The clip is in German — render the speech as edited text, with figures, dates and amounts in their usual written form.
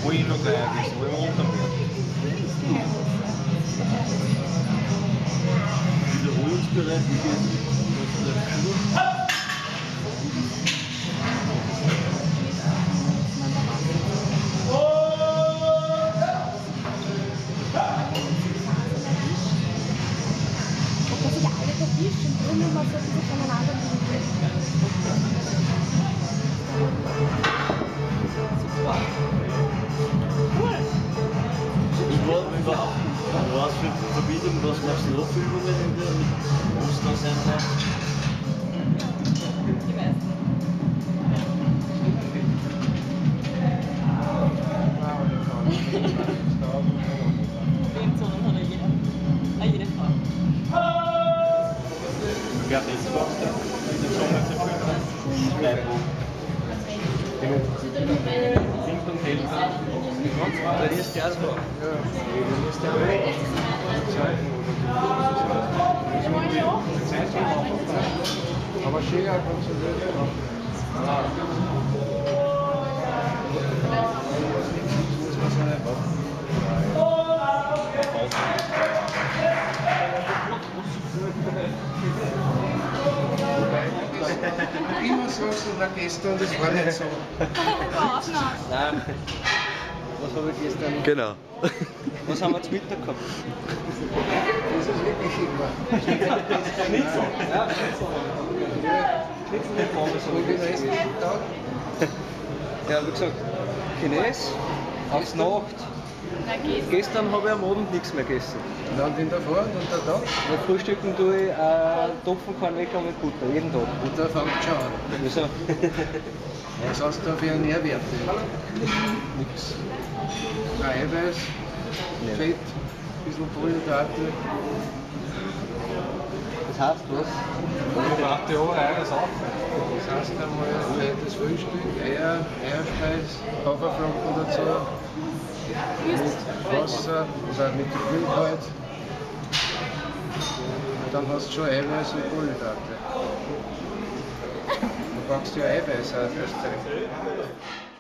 Ruhig noch gleich ein bisschen, ruhig runter mehr. Wiederholungsbereit, wie geht's? Was für Verbindung, was machst du noch für Übungen in der Ostereinheit? Die meisten. Reaktionen hat jede Frau. Wer hat jetzt gemacht? Den Sommer zu Singt und Helfen. Der erste Jahr. Aber schön, ja, kannst du das immer sagst du, na gestern, das war nicht so. Nein. Was habe ich gestern? Genau. Was haben wir zum Mittag gehabt? Das ist wirklich immer. Schnitzel. Ja, Schnitzel. Schnitzel mit Pommes habe Und ich den gegessen. restlichen Tag, Ja, wie gesagt, Chines, aufs Nacht. Gestern habe ich am Abend nichts mehr gegessen. dann den davor und der Tag. Weil frühstücken tue ich Topfenkornwecker mit Butter, jeden Tag. Und da fängt schon an. Wieso? Was hast du da für Nährwerte? Nix. Eiweiß, Fett, ein bisschen Kohlenhydrate. Das heißt was? Warte, ja, Eiweiß auch. Das heißt einmal das Frühstück, Eier, Eierspeis, Haferflocken dazu, mit Wasser oder mit Milch halt. Dann hast du schon Eiweiß und Kohlenhydrate. Du brauchst ja Eiweiß auch fürs Zeug.